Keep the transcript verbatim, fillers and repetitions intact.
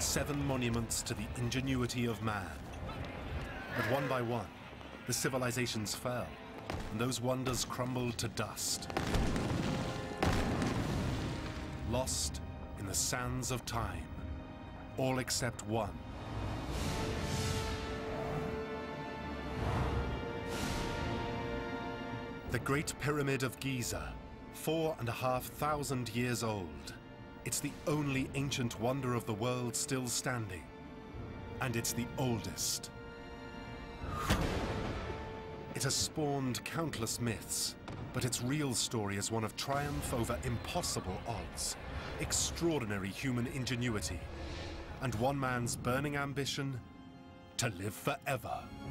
Seven monuments to the ingenuity of man. But one by one, the civilizations fell, and those wonders crumbled to dust. Lost in the sands of time, all except one. The Great Pyramid of Giza, four and a half thousand years old. It's the only ancient wonder of the world still standing, and it's the oldest. It has spawned countless myths, but its real story is one of triumph over impossible odds, extraordinary human ingenuity, and one man's burning ambition to live forever.